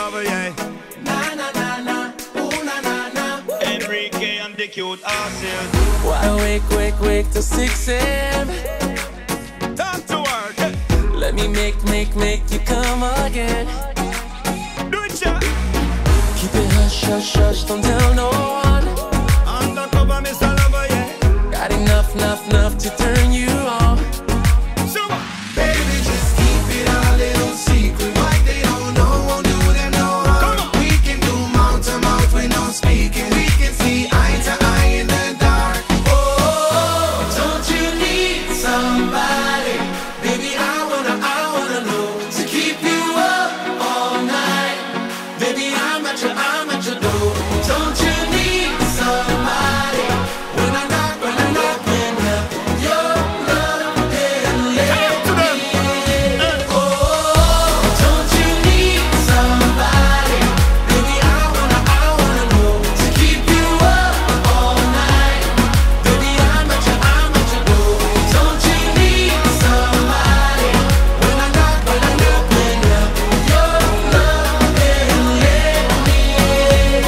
lover, yeah. Na na na na, ooh na na na. Enrique and the cute horses. Why wake till 6 a.m. Time to work. Let me make you come again. Do it, yeah. Keep it hush, don't tell no one. Undercover, Mr. Lover, yeah. Got enough to turn you on. So, Baby, just keep it a little secret. Like they don't know, won't do them no harm. We can do mouth to mouth when I'm speaking. We can see eye to eye in the dark. Oh, don't you need somebody? Baby, I wanna know to keep you up all night. Baby, I'm at your door. Don't you need somebody? When I knock, your love and let me in. Oh, don't you need somebody? Baby, I wanna know to keep you up all night. Baby, I'm at your door. Don't you need somebody? When I knock, your love and let me in.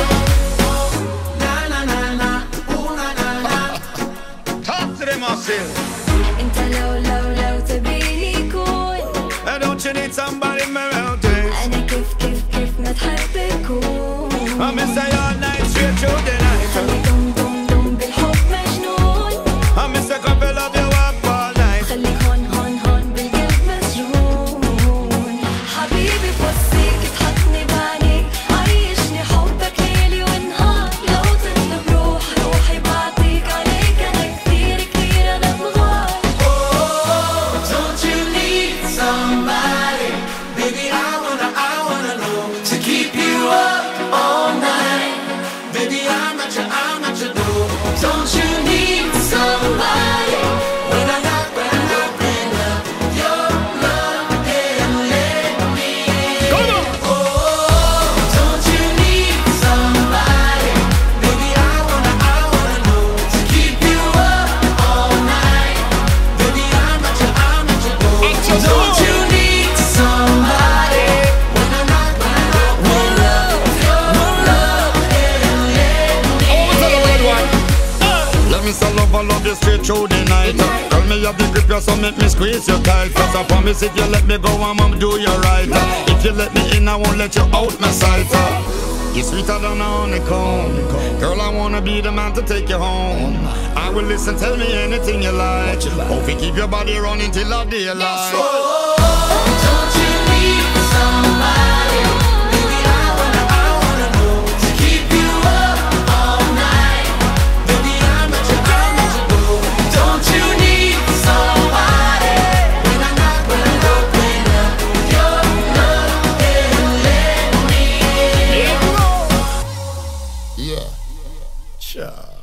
Na na na na, ooh na na na. talk to them, horses. انت لو تبيني كون Don't you need somebody in my mountains? انا كيف ما تحب اكون I'm say all night straight through the night. خلي دم بالحب مجنون I'm say come to love you up all night. خليك هون بالقلب مسجون حبيبي بوصيك تحطني بعينيك عيشني حبك ليلي ونهار لو تطلب روحي بعطيك عليك انا كثير انا بغار Don't you need somebody? Baby, I wanna know to keep you up all night. Baby, I'm at your door. Don't you need somebody? When I knock, your love and let me in. Come on. Oh, don't you need somebody? Baby, I wanna know to keep you up all night. Baby, I'm at your door. Don't you need somebody? When I knock, your love and let me in. Let me say love, I love you straight through the night. Tell me you have the grip, you so make me squeeze you tight. Cause I promise if you let me go, I'ma do you right. If you let me in, I won't let you out my sight. You're sweeter than a honeycomb. Girl, I wanna be the man to take you home. I will listen, tell me anything you like. Hope you keep your body running till the daylight. Oh, don't you need somebody? Baby, I wanna know to keep you up all night. Baby, I'm at your door. Don't you need somebody? When I knock, your love and let me in. Yeah. Sure.